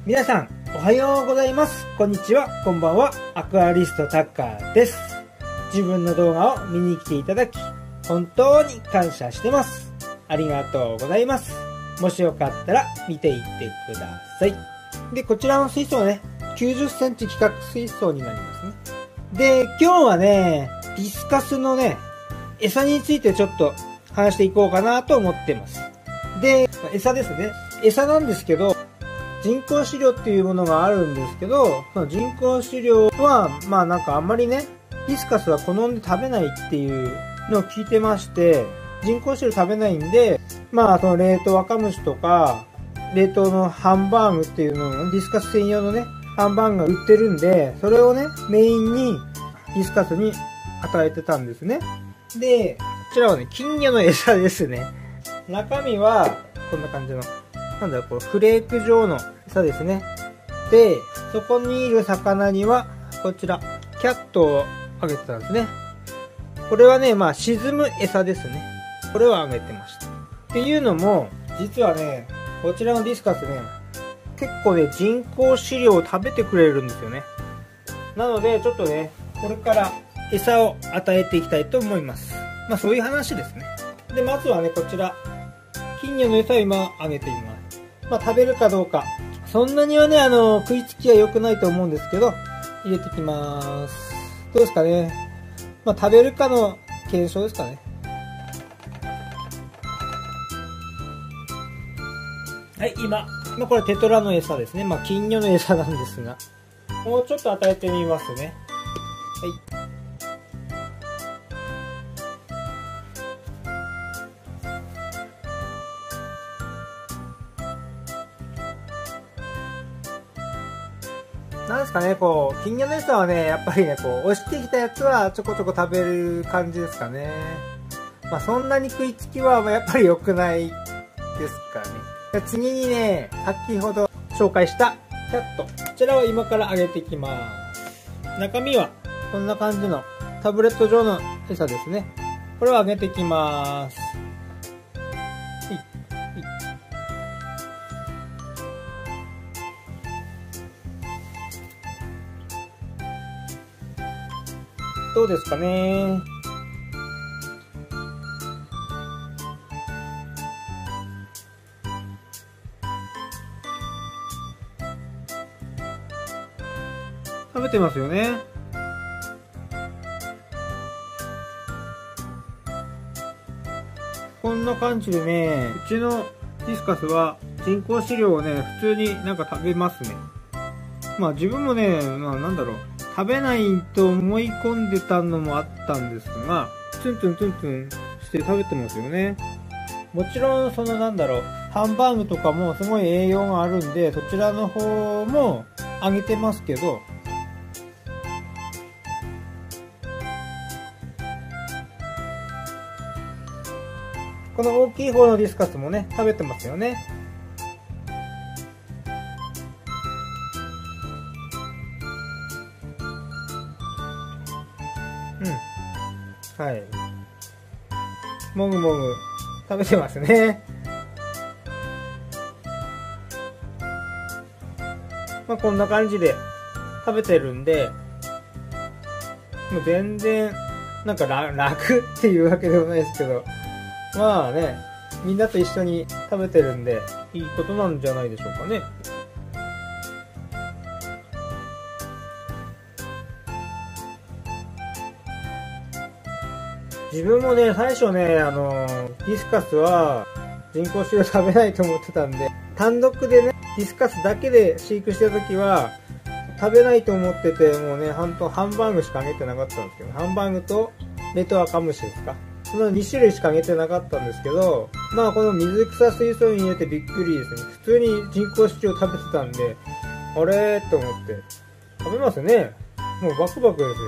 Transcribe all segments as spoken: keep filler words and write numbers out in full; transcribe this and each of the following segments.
皆さん、おはようございます。こんにちは、こんばんは。アクアリストタッカーです。自分の動画を見に来ていただき、本当に感謝してます。ありがとうございます。もしよかったら見ていってください。で、こちらの水槽はね、きゅうじゅっセンチ規格水槽になりますね。で、今日はね、ディスカスのね、餌についてちょっと話していこうかなと思ってます。で、餌ですね。餌なんですけど、人工飼料っていうものがあるんですけど、その人工飼料は、まあなんかあんまりね、ディスカスは好んで食べないっていうのを聞いてまして、人工飼料食べないんで、まあその冷凍赤虫とか、冷凍のハンバーグっていうのを、ディスカス専用のね、ハンバーグが売ってるんで、それをね、メインにディスカスに与えてたんですね。で、こちらはね、金魚の餌ですね。中身は、こんな感じの、なんだろう、こう、フレーク状の餌ですね。で、そこにいる魚には、こちら、キャットをあげてたんですね。これはね、まあ、沈む餌ですね。これをあげてました。っていうのも、実はね、こちらのディスカスね、結構ね、人工飼料を食べてくれるんですよね。なので、ちょっとね、これから餌を与えていきたいと思います。まあ、そういう話ですね。で、まずはね、こちら、金魚の餌を今あげています。まあ、食べるかどうか。そんなにはね、あの、食いつきは良くないと思うんですけど、入れてきます。どうですかね。まあ、食べるかの検証ですかね。はい、今。まあ、これテトラの餌ですね。まあ、金魚の餌なんですが。もうちょっと与えてみますね。はい。なんですかね、こう、金魚の餌はね、やっぱりね、こう、押してきたやつはちょこちょこ食べる感じですかね。まあ、そんなに食いつきはやっぱり良くないですかね。で次にね、先ほど紹介したキャット。こちらを今からあげていきます。中身は、こんな感じのタブレット状の餌ですね。これをあげていきます。はい。はい。どうですかね。食べてますよね。こんな感じでね、うちのディスカスは人工飼料をね、普通になんか食べますね。まあ自分もね、まあなんだろう。食べないと思い込んでたのもあったんですが、ツンツンツンツンして食べてますよね。もちろんそのなんだろう、ハンバーグとかもすごい栄養があるんで、そちらの方もあげてますけど、この大きい方のディスカスもね、食べてますよね。うん。はい。もぐもぐ食べてますね。まあこんな感じで食べてるんで、もう全然なんか楽っていうわけでもないですけど、まあね、みんなと一緒に食べてるんでいいことなんじゃないでしょうかね。自分もね、最初ね、あの、ディスカスは人工飼料食べないと思ってたんで、単独でね、ディスカスだけで飼育してた時は、食べないと思ってて、もうね、ほんとハンバーグしかあげてなかったんですけど、ハンバーグと冷凍赤虫ですか。そのに種類しかあげてなかったんですけど、まあこの水草水槽に入れてびっくりですね。普通に人工飼料食べてたんで、あれーと思って。食べますね。もうバクバクですよ。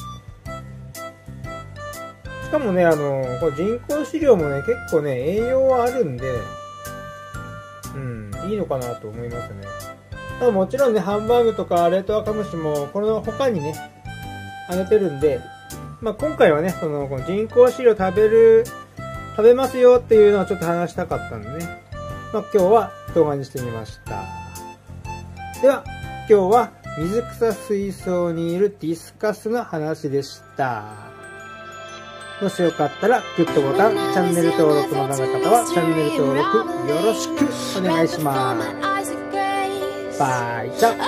しかもね、あの、これ人工飼料もね、結構ね、栄養はあるんで、うん、いいのかなと思いますね。ただもちろんね、ハンバーグとか冷凍赤虫も、この他にね、あげてるんで、まあ今回はね、その、この人工飼料食べる、食べますよっていうのはちょっと話したかったんでね。まあ今日は動画にしてみました。 では、今日は水草水槽にいるディスカスの話でした。もしよかったらグッドボタン、チャンネル登録まだの方はチャンネル登録よろしくお願いします。バイチャ。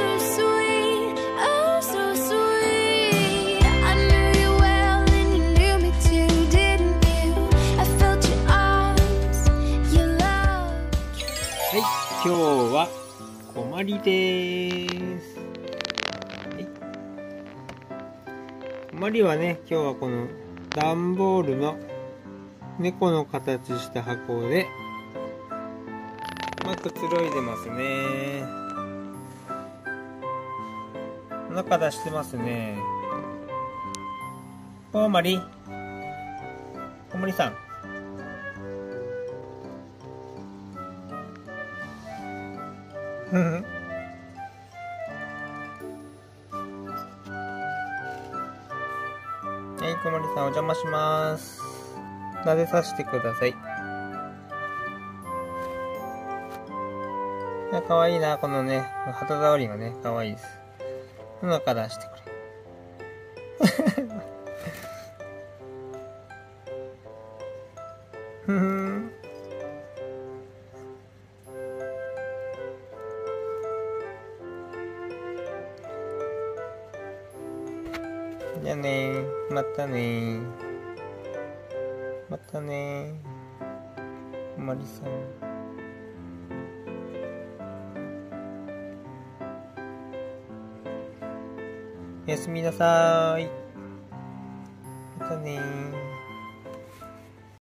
今日はこまりでーす。はい、こまりはね、今日はこの段ボールの猫の形した箱でうまくつろいでますね。お腹出してますね。こまり、こまりさん。はい、こまりさんお邪魔します。撫でさせてください。いや、かわいいな、このね、肌触りがね、かわいいです。お腹出してくれ。ふふん。じゃあねー、またねー、またねー、こまりさん。おやすみなさーい。またねー。